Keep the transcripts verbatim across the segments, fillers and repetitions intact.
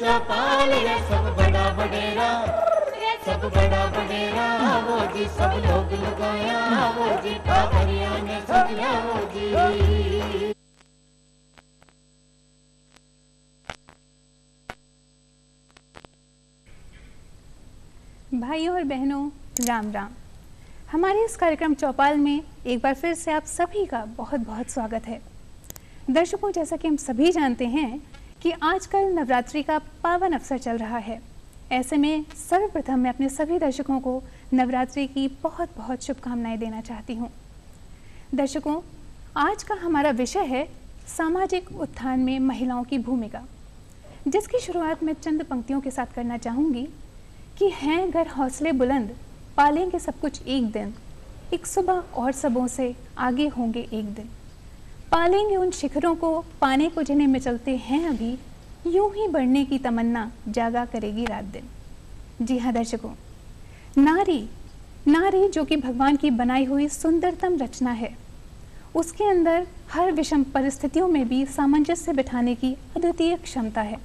चौपाल ये सब बड़ा बडेरा, सब बड़ा बडेरा वो जी, सब लोग लगाया वो जी, पावरिया ने सजिया वो जी। भाइयों और बहनों, राम राम। हमारे इस कार्यक्रम चौपाल में एक बार फिर से आप सभी का बहुत बहुत स्वागत है। दर्शकों, जैसा कि हम सभी जानते हैं कि आजकल नवरात्रि का पावन अवसर चल रहा है। ऐसे में सर्वप्रथम मैं अपने सभी दर्शकों को नवरात्रि की बहुत बहुत शुभकामनाएं देना चाहती हूँ। दर्शकों, आज का हमारा विषय है सामाजिक उत्थान में महिलाओं की भूमिका, जिसकी शुरुआत मैं चंद पंक्तियों के साथ करना चाहूँगी कि हैं घर हौसले बुलंद, पालेंगे सब कुछ एक दिन, एक सुबह और सबों से आगे होंगे एक दिन, पालेंगे उन शिखरों को पाने को जिन्हें मचलते हैं अभी, यूं ही बढ़ने की तमन्ना जागा करेगी रात दिन। जी हाँ दर्शकों, नारी नारी जो कि भगवान की बनाई हुई सुंदरतम रचना है, उसके अंदर हर विषम परिस्थितियों में भी सामंजस्य बिठाने की अद्वितीय क्षमता है।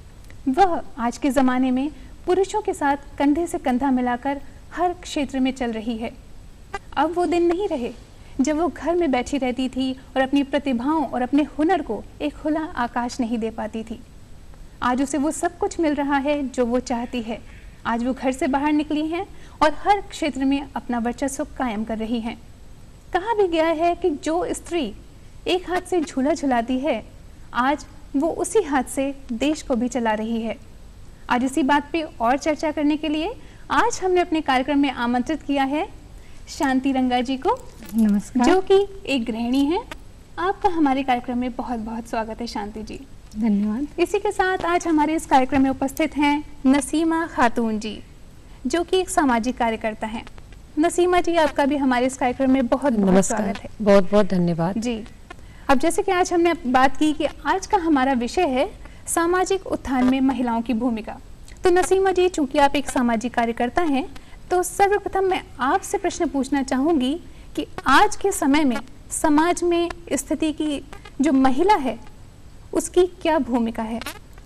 वह आज के ज़माने में पुरुषों के साथ कंधे से कंधा मिलाकर हर क्षेत्र में चल रही है। अब वो दिन नहीं रहे जब वो घर में बैठी रहती थी और अपनी प्रतिभाओं और अपने हुनर को एक खुला आकाश नहीं दे पाती थी। आज उसे वो सब कुछ मिल रहा है जो वो चाहती है। आज वो घर से बाहर निकली हैं और हर क्षेत्र में अपना वर्चस्व कायम कर रही हैं। कहा भी गया है कि जो स्त्री एक हाथ से झूला झुलाती है, आज वो उसी हाथ से देश को भी चला रही है। आज इसी बात पे और चर्चा करने के लिए आज हमने अपने कार्यक्रम में आमंत्रित किया है शांति रंगा जी को। नमस्कार। जो कि एक गृहिणी है। आपका हमारे कार्यक्रम में बहुत बहुत स्वागत है शांति जी। धन्यवाद। इसी के साथ आज हमारे इस कार्यक्रम में उपस्थित हैं नसीमा खातून जी, जो कि एक सामाजिक कार्यकर्ता हैं। नसीमा जी, आपका भी हमारे इस कार्यक्रम में बहुत बहुत स्वागत है। बहुत बहुत धन्यवाद जी। अब जैसे कि आज हमने बात की कि आज का हमारा विषय है सामाजिक उत्थान में महिलाओं की भूमिका, तो नसीमा जी, चूंकि आप एक सामाजिक कार्यकर्ता हैं, तो सर्वप्रथम मैं आपसे प्रश्न पूछना चाहूँगी कि आज के समय में समाज में स्थिति की जो महिला है उसकी क्या भूमिका है?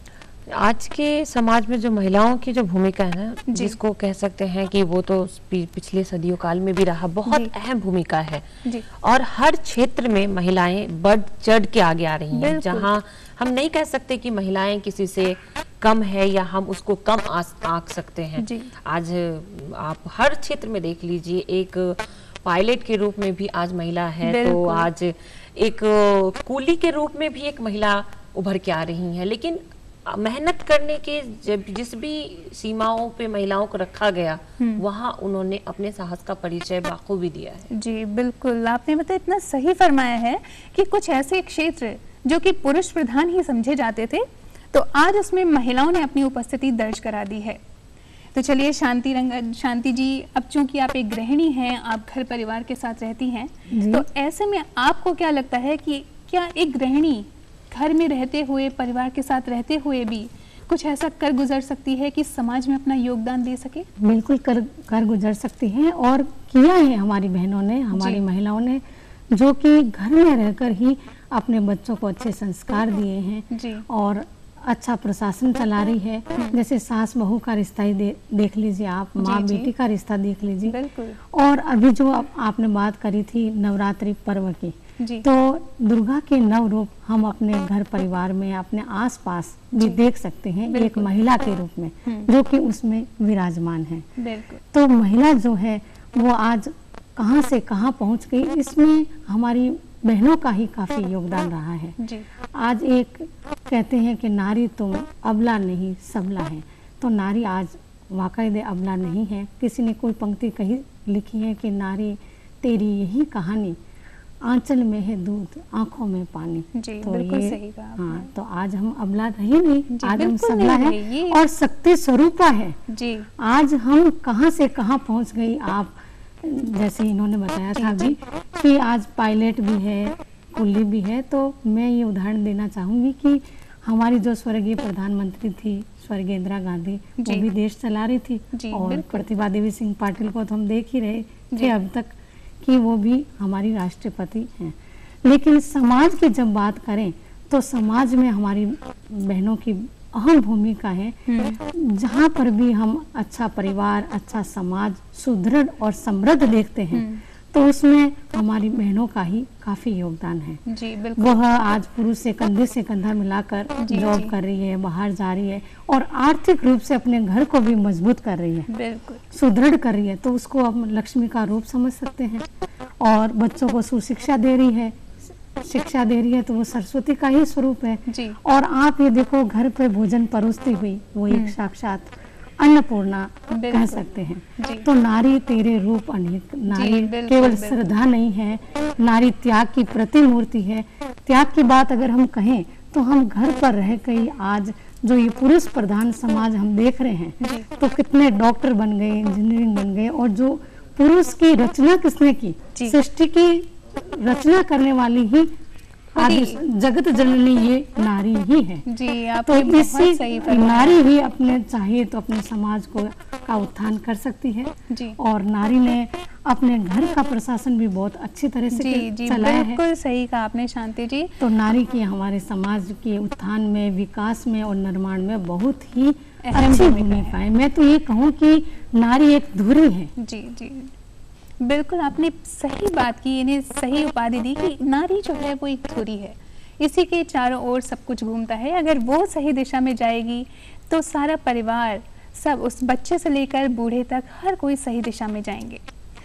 आज के समाज में जो महिलाओं की जो भूमिका है ना, जिसको कह सकते हैं कि वो तो पिछले सदियों काल में भी रहा, बहुत अहम भूमिका है जी। और हर क्षेत्र में महिलाएं बढ़ चढ़ के आगे आ रही हैं। जहां हम नहीं कह सकते कि महिलाएं किसी से कम है या हम उसको कम आंक सकते हैं। आज आप हर क्षेत्र में देख लीजिए, एक पायलट के रूप में भी आज महिला है, तो आज एक कूली के रूप में भी एक महिला उभर के आ रही है। लेकिन मेहनत करने के जब जिस भी सीमाओं पे महिलाओं को रखा गया, वहाँ उन्होंने अपने साहस का परिचय बाखूबी दिया है। जी बिल्कुल, आपने मतलब इतना सही फरमाया है कि कुछ ऐसे क्षेत्र जो कि पुरुष प्रधान ही समझे जाते थे, तो आज उसमें महिलाओं ने अपनी उपस्थिति दर्ज करा दी है। तो चलिए शांति रंग शांति जी, अब चूंकि आप एक गृहिणी हैं, आप घर परिवार के साथ रहती हैं, तो ऐसे में आपको क्या लगता है कि क्या एक गृहिणी घर में रहते हुए, परिवार के साथ रहते हुए भी कुछ ऐसा कर गुजर सकती है कि समाज में अपना योगदान दे सके? बिल्कुल कर कर गुजर सकती है, और किया है हमारी बहनों ने, हमारी महिलाओं ने, जो कि घर में रहकर ही अपने बच्चों को अच्छे संस्कार दिए हैं और अच्छा प्रशासन चला रही है। जैसे सास बहू का रिश्ता ही दे, देख लीजिए आप, माँ बेटी का रिश्ता देख लीजिए। और अभी जो आप, आपने बात करी थी नवरात्रि पर्व की, तो दुर्गा के नव रूप हम अपने घर परिवार में, अपने आसपास भी देख सकते हैं, एक महिला के रूप में जो कि उसमें विराजमान है। तो महिला जो है वो आज कहां से कहां पहुंच गई, इसमें हमारी बहनों का ही काफी योगदान रहा है जी। आज एक कहते हैं कि नारी तुम अबला नहीं सबला है, तो नारी आज वाकई अबला नहीं है। किसी ने कोई पंक्ति कही लिखी है कि नारी तेरी यही कहानी, आंचल में है दूध आंखों में पानी। जी, तो बिल्कुल ये सही कहा। हाँ, तो आज हम अबला रही नहीं, आज हम सबला है और शक्ति स्वरूपा है जी। आज हम कहां से कहां पहुंच गई। आप जैसे इन्होंने बताया था अभी कि आज पायलट भी है, कुल्ली भी है, तो मैं ये उदाहरण देना चाहूंगी कि हमारी जो स्वर्गीय प्रधानमंत्री थी, स्वर्गीय इंदिरा गांधी, वो भी देश चला रही थी, और प्रतिभा देवी सिंह पाटिल को तो हम देख ही रहे थे अब तक कि वो भी हमारी राष्ट्रपति हैं। लेकिन समाज की जब बात करें तो समाज में हमारी बहनों की अहम भूमिका है। जहाँ पर भी हम अच्छा परिवार, अच्छा समाज, सुदृढ़ और समृद्ध देखते हैं तो उसमें हमारी बहनों का ही काफी योगदान है। जी बिल्कुल। वह आज पुरुष से कंधे से कंधा मिलाकर जॉब कर रही है, बाहर जा रही है और आर्थिक रूप से अपने घर को भी मजबूत कर रही है, बिल्कुल सुदृढ़ कर रही है, तो उसको हम लक्ष्मी का रूप समझ सकते हैं। और बच्चों को सुशिक्षा दे रही है, शिक्षा दे रही है, तो वो सरस्वती का ही स्वरूप है। जी। और आप ये देखो, घर पे भोजन परोसती हुई वो एक साक्षात अन्नपूर्णा कह सकते हैं। तो नारी तेरे रूप अनेक, नारी केवल श्रद्धा नहीं है, नारी त्याग की प्रतिमूर्ति है। त्याग की बात अगर हम कहें तो हम घर पर रह के आज जो ये पुरुष प्रधान समाज हम देख रहे हैं, तो कितने डॉक्टर बन गए, इंजीनियरिंग बन गए, और जो पुरुष की रचना किसने की, सृष्टि की रचना करने वाली ही आदि जगत जननी ये नारी ही है। जी, आप तो इसी सही नारी ही अपने चाहिए तो अपने समाज को का उत्थान कर सकती है। जी। और नारी ने अपने घर का प्रशासन भी बहुत अच्छी तरह से जी, जी, चलाया है। बिल्कुल सही कहा आपने शांति जी। तो नारी की हमारे समाज के उत्थान में, विकास में और निर्माण में बहुत ही अच्छी भूमिका है। मैं तो ये कहूँ कि नारी एक धुरी है। जी जी बिल्कुल, आपने सही बात की, इन्हें सही उपाधि दी कि नारी जो है वो एक धुरी है, इसी के चारों ओर सब कुछ घूमता है। अगर वो सही दिशा में जाएगी तो सारा परिवार, सब उस बच्चे से लेकर बूढ़े तक हर कोई सही दिशा में जाएंगे।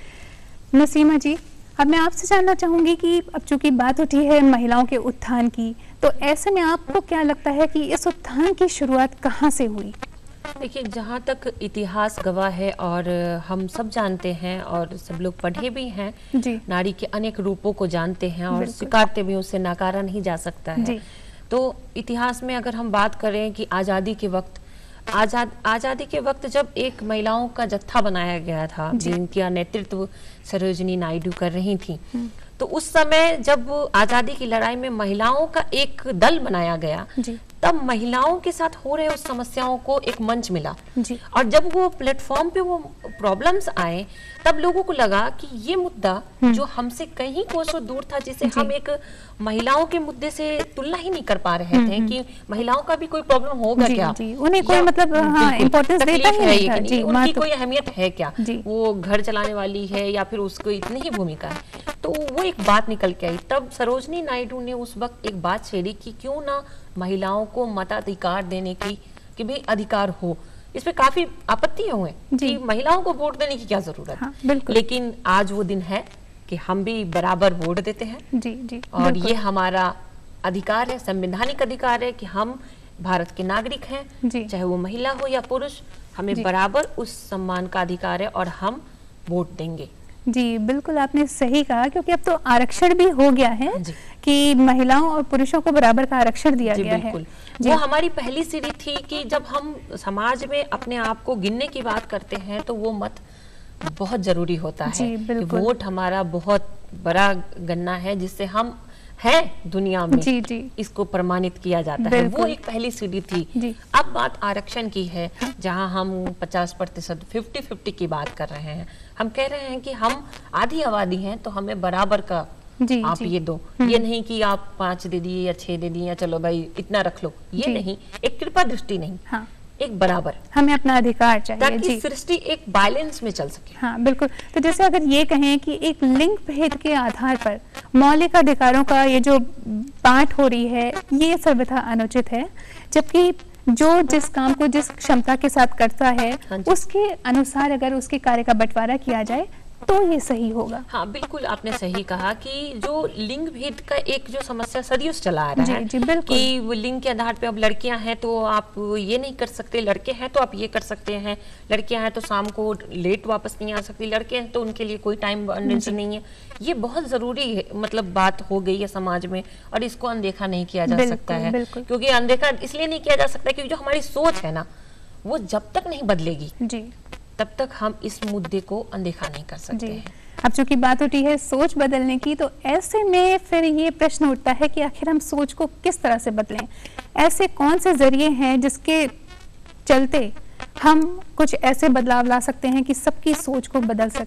नसीमा जी, अब मैं आपसे जानना चाहूँगी कि अब चूंकि बात उठी है महिलाओं के उत्थान की, तो ऐसे में आपको क्या लगता है कि इस उत्थान की शुरुआत कहाँ से हुई? देखिए, जहाँ तक इतिहास गवाह है और हम सब जानते हैं और सब लोग पढ़े भी हैं, जी। नारी के अनेक रूपों को जानते हैं और स्वीकारते भी, उससे नकारा नहीं जा सकता है। जी। तो इतिहास में अगर हम बात करें कि आज़ादी के वक्त, आजाद आज़ादी के वक्त जब एक महिलाओं का जत्था बनाया गया था जिनका नेतृत्व सरोजिनी नायडू कर रही थी, तो उस समय जब आज़ादी की लड़ाई में महिलाओं का एक दल बनाया गया, तब महिलाओं के साथ हो रहे उस समस्याओं को एक मंच मिला। जी। और जब वो प्लेटफॉर्म पे वो प्रॉब्लम्स आए, तब लोगों को लगा कि ये मुद्दा जो हमसे कहीं कोसों दूर था, जिसे हम एक महिलाओं के मुद्दे से तुलना ही नहीं कर पा रहे थे कि महिलाओं का भी कोई प्रॉब्लम होगा क्या, जी, उन्हें कोई मतलब हाँ, इम्पोर्टेंस देता ही नहीं था, जी, उनकी कोई अहमियत है क्या, वो घर चलाने वाली है या फिर उसको इतनी ही भूमिका है। तो वो एक बात निकल के आई। तब सरोजिनी नायडू ने उस वक्त एक बात छेड़ी कि क्यों ना महिलाओं को मताधिकार देने की कि भी अधिकार हो। इस पे काफी आपत्ति हुए कि महिलाओं को वोट देने की क्या जरूरत, हाँ, लेकिन आज वो दिन है कि हम भी बराबर वोट देते हैं। जी, जी, और ये हमारा अधिकार है, संवैधानिक अधिकार है कि हम भारत के नागरिक हैं, चाहे वो महिला हो या पुरुष, हमें बराबर उस सम्मान का अधिकार है और हम वोट देंगे। जी बिल्कुल, आपने सही कहा, क्योंकि अब तो आरक्षण भी हो गया है कि महिलाओं और पुरुषों को बराबर का आरक्षण दिया गया है। वो हमारी पहली सीढ़ी थी कि जब हम समाज में अपने आप को गिनने की बात करते हैं तो वो मत बहुत जरूरी होता है कि वोट हमारा बहुत बड़ा गन्ना है जिससे हम है दुनिया में, जी, जी। इसको प्रमाणित किया जाता है। वो एक पहली सीढ़ी थी। अब बात आरक्षण की है, जहां हम पचास प्रतिशत फिफ्टी फिफ्टी की बात कर रहे हैं। हम कह रहे हैं कि हम आधी आबादी हैं तो हमें बराबर का जी, आप जी। ये दो, ये नहीं कि आप पांच दे दिए या छह दे दिए या चलो भाई इतना रख लो, ये नहीं, एक कृपा दृष्टि नहीं, हाँ। एक बराबर, हमें अपना अधिकार चाहिए ताकि सृष्टि एक बैलेंस में चल सके। हाँ बिल्कुल। तो जैसे अगर ये कहें कि एक लिंग भेद के आधार पर मौलिक अधिकारों का ये जो बांट हो रही है, ये सर्वथा अनुचित है, जबकि जो जिस काम को जिस क्षमता के साथ करता है, हाँ, उसके अनुसार अगर उसके कार्य का बंटवारा किया जाए तो ये सही होगा। हाँ बिल्कुल, आपने सही कहा कि जो लिंग भेद का एक जो समस्या सदियों से चला आ रहा है, जी, जी, कि वो लिंग के आधार पे अब लड़कियां हैं तो आप ये नहीं कर सकते, लड़के हैं तो आप ये कर सकते हैं, लड़कियां हैं तो शाम को लेट वापस नहीं आ सकती, लड़के हैं तो उनके लिए कोई टाइम बंधन नहीं है। ये बहुत जरूरी है, मतलब बात हो गई है समाज में और इसको अनदेखा नहीं किया जा सकता है। क्योंकि अनदेखा इसलिए नहीं किया जा सकता क्योंकि जो हमारी सोच है ना, वो जब तक नहीं बदलेगी जी तब तक हम इस मुद्दे को अनदेखा नहीं कर सकते हैं। अब चूंकि बात उठी है सोच बदलने की, तो ऐसे में फिर ये प्रश्न उठता है कि आखिर हम सोच को किस तरह से बदलें, ऐसे कौन से जरिए हैं जिसके चलते हम कुछ ऐसे बदलाव ला सकते हैं कि सबकी सोच को बदल सकें।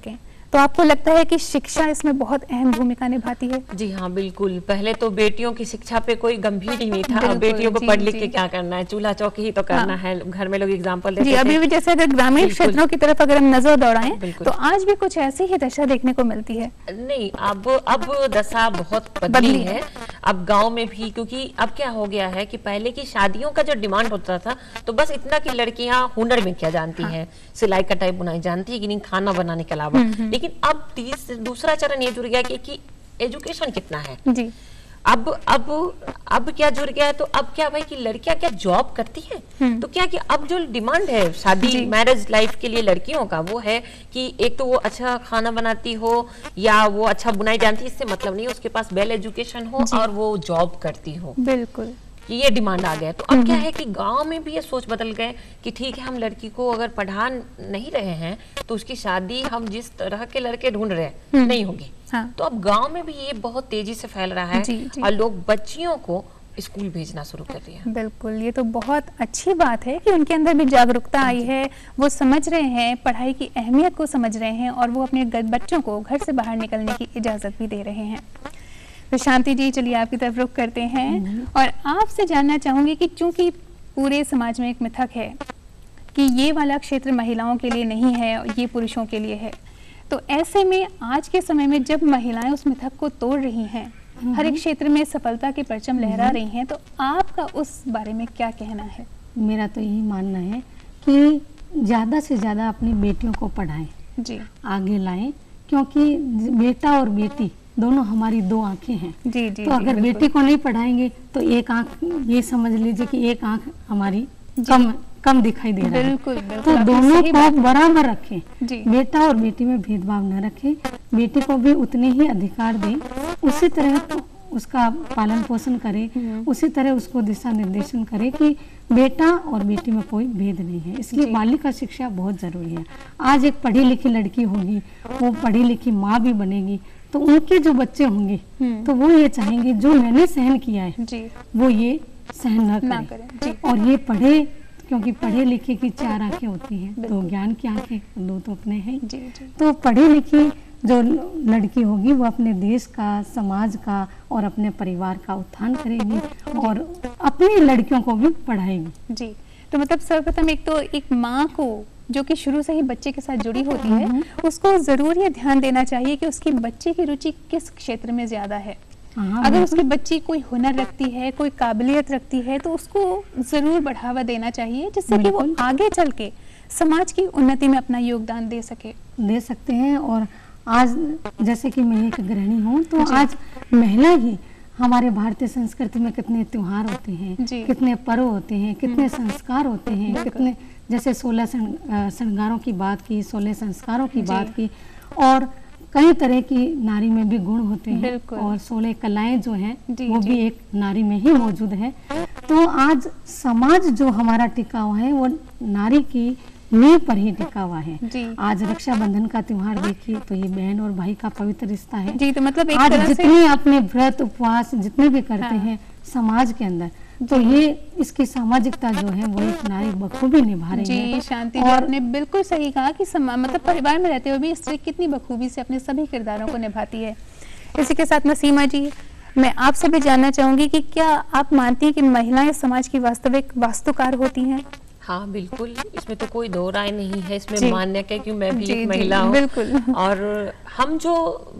तो आपको लगता है कि शिक्षा इसमें बहुत अहम भूमिका निभाती है? जी हाँ, बिल्कुल। पहले तो बेटियों की शिक्षा पे कोई गंभीर ही नहीं था। बेटियों को पढ़ लिख के क्या करना है, चूल्हा चौकी ही तो करना हाँ। है। घर में लोग एग्जाम्पल देते जी, अभी भी जैसे अगर ग्रामीण क्षेत्रों की तरफ अगर हम नजर दौड़ाएं तो आज भी कुछ ऐसी ही दशा देखने को मिलती है। नहीं, अब अब दशा बहुत बदली है। अब गाँव में भी, क्योंकि अब क्या हो गया है कि पहले की शादियों का जो डिमांड होता था तो बस इतना कि लड़कियां हुनर में क्या जानती हाँ। हैं, सिलाई कटाई बुनाई जानती है कि नहीं, खाना बनाने के अलावा। लेकिन अब तीस दूसरा चरण ये जुड़ गया कि, कि एजुकेशन कितना है जी। अब अब अब क्या जुड़ गया है, तो अब क्या भाई कि लड़कियां क्या जॉब करती हैं, तो क्या कि अब जो डिमांड है शादी मैरिज लाइफ के लिए लड़कियों का वो है कि एक तो वो अच्छा खाना बनाती हो या वो अच्छा बुनाई जानती है, इससे मतलब नहीं, उसके पास वेल एजुकेशन हो और वो जॉब करती हो। बिल्कुल, ये डिमांड आ गया। तो अब क्या है कि गांव में भी ये सोच बदल गए कि ठीक है, हम लड़की को अगर पढ़ा नहीं रहे हैं तो उसकी शादी हम जिस तरह के लड़के ढूंढ रहे हैं नहीं होगी। हाँ। तो अब गांव में भी ये बहुत तेजी से फैल रहा है जी, जी। और लोग बच्चियों को स्कूल भेजना शुरू कर दिया। बिल्कुल, ये तो बहुत अच्छी बात है कि उनके अंदर भी जागरूकता आई है, वो समझ रहे हैं, पढ़ाई की अहमियत को समझ रहे हैं और वो अपने बच्चों को घर से बाहर निकलने की इजाजत भी दे रहे हैं। तो शांति जी, चलिए आपकी तरफ रुख करते हैं और आपसे जानना चाहूंगी कि चूंकि पूरे समाज में एक मिथक है कि ये वाला क्षेत्र महिलाओं के लिए नहीं है, ये पुरुषों के लिए है, तो ऐसे में आज के समय में जब महिलाएं उस मिथक को तोड़ रही हैं, हर एक क्षेत्र में सफलता के परचम लहरा रही हैं, तो आपका उस बारे में क्या कहना है? मेरा तो यही मानना है कि ज़्यादा से ज़्यादा अपनी बेटियों को पढ़ाएं जी, आगे लाएं, क्योंकि बेटा और बेटी दोनों हमारी दो आंखें हैं जी, जी, तो अगर जी, बेटी को नहीं पढ़ाएंगे तो एक आंख, ये समझ लीजिए कि एक आंख हमारी कम कम दिखाई दे रहा है। बिल्कुल, बिल्कुल, तो दोनों को बराबर रखें, बेटा और बेटी में भेदभाव न रखें, बेटी को भी उतने ही अधिकार दें, उसी तरह तो उसका पालन पोषण करें, उसी तरह उसको दिशा निर्देशन करें कि बेटा और बेटी में कोई भेद नहीं है। इसलिए बालिका शिक्षा बहुत जरूरी है। आज एक पढ़ी लिखी लड़की होगी, वो पढ़ी लिखी माँ भी बनेगी, तो उनके जो बच्चे होंगे तो वो ये चाहेंगे जो मैंने सहन किया है जी, वो ये सहन न करें, करें और ये पढ़े, क्योंकि पढ़े लिखे की चार आंखें होती हैं, दो ज्ञान की आंखें, दो तो अपने हैं जी, जी। तो पढ़ी लिखी जो लड़की होगी वो अपने देश का, समाज का और अपने परिवार का उत्थान करेगी और अपनी लड़कियों को भी पढ़ाएगी जी। तो मतलब सर्वप्रथम एक तो एक माँ को जो कि शुरू से ही बच्चे के साथ जुड़ी होती है, उसको जरूर ये ध्यान देना चाहिए कि उसकी बच्चे की रुचि किस क्षेत्र में ज्यादा है। अगर उसकी बच्ची कोई हुनर रखती है, कोई काबिलियत रखती है, तो उसको जरूर बढ़ावा देना चाहिए, जिससे कि वो आगे चल के समाज की उन्नति में अपना योगदान दे सके दे सकते हैं। और आज जैसे कि मैं एक गृहिणी हूँ, तो आज महिला ही हमारे भारतीय संस्कृति में कितने त्योहार होते हैं, कितने पर्व होते हैं, कितने संस्कार होते हैं, कितने जैसे सोलह श्रृंगारों की बात की, सोलह संस्कारों की बात की, और कई तरह की नारी में भी गुण होते हैं और सोलह कलाएं जो हैं वो भी एक नारी में ही मौजूद है। तो आज समाज जो हमारा टिका हुआ है वो नारी की नींव पर ही टिका हुआ है। आज रक्षाबंधन का त्योहार देखिए तो ये बहन और भाई का पवित्र रिश्ता है जी। तो मतलब एक आज जितने अपने व्रत उपवास जितने भी करते हाँ। हैं समाज के अंदर, तो ये इसकी सामाजिकता जो है वो एक नारी बखूबी निभा रही जी, है। शांति और आपने बिल्कुल सही कहा कि मतलब परिवार में रहते हुए भी स्त्री कितनी बखूबी से अपने सभी किरदारों को निभाती है। इसी के साथ नसीमा जी, मैं आपसे भी जानना चाहूंगी कि क्या आप मानती हैं कि महिलाएं समाज की वास्तविक वास्तुकार होती हैं? हाँ बिल्कुल, इसमें तो कोई दो राय नहीं है, इसमें मान्य है कि मैं भी जी, एक महिला हूँ। बिल्कुल। और हम जो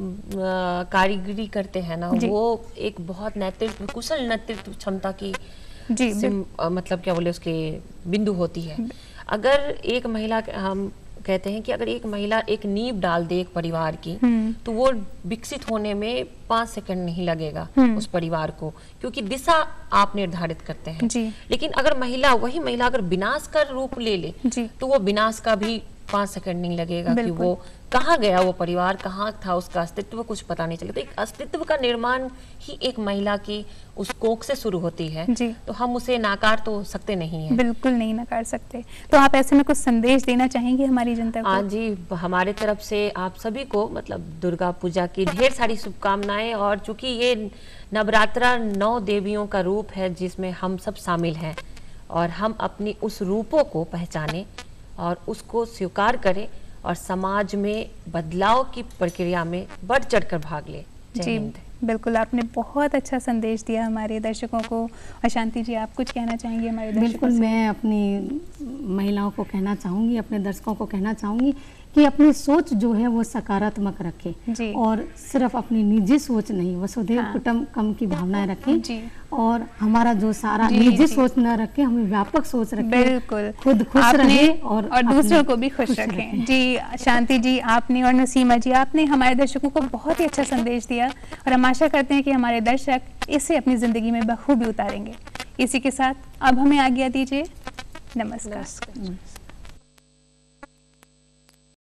कारीगरी करते हैं ना, वो एक बहुत नेतृत्व, कुशल नेतृत्व क्षमता की जी, सिम, आ, मतलब क्या बोले उसके बिंदु होती है। अगर एक महिला, हम कहते हैं कि अगर एक महिला एक नींव डाल दे एक परिवार की, तो वो विकसित होने में पांच सेकंड नहीं लगेगा उस परिवार को, क्योंकि दिशा आप निर्धारित करते हैं जी। लेकिन अगर महिला, वही महिला अगर विनाश का रूप ले ले जी, तो वो विनाश का भी पांच सेकंड नहीं लगेगा कि वो कहाँ गया, वो परिवार कहाँ था, उसका अस्तित्व कुछ पता नहीं चलता। एक अस्तित्व का निर्माण ही एक महिला की उस कोख से शुरू होती है जी। तो हम उसे नाकार तो सकते नहीं है, बिल्कुल नहीं नकार सकते। तो आप ऐसे में कुछ संदेश देना चाहेंगे हमारी जनता को? हाँ जी, हमारे तरफ से आप सभी को मतलब दुर्गा पूजा की ढेर सारी शुभकामनाएं। और चूंकि ये नवरात्रा नौ देवियों का रूप है जिसमें हम सब शामिल हैं, और हम अपनी उस रूपों को पहचानें और उसको स्वीकार करें और समाज में बदलाव की प्रक्रिया में बढ़ चढ़कर भाग ले। जय हिंद। बिल्कुल, आपने बहुत अच्छा संदेश दिया हमारे दर्शकों को। और शांति जी, आप कुछ कहना चाहेंगे हमारे दर्शकों बिल्कुल, से? मैं अपनी महिलाओं को कहना चाहूँगी, अपने दर्शकों को कहना चाहूँगी कि अपनी सोच जो है वो सकारात्मक रखें और सिर्फ अपनी निजी सोच नहीं, वसुधैव हाँ। कुटुंबकम की भावनाएं रखें जी। और हमारा जो सारा जी, निजी जी। सोच न रखें, हमें व्यापक सोच रखें। बिल्कुल, खुद खुश आपने रहे और, और दूसरों को भी खुश रखें। जी शांति जी, आपने और नसीमा जी, आपने हमारे दर्शकों को बहुत ही अच्छा संदेश दिया और हम आशा करते हैं कि हमारे दर्शक इसे अपनी जिंदगी में बखूबी उतारेंगे। इसी के साथ अब हमें आज्ञा दीजिए। नमस्कार। नमस्कार।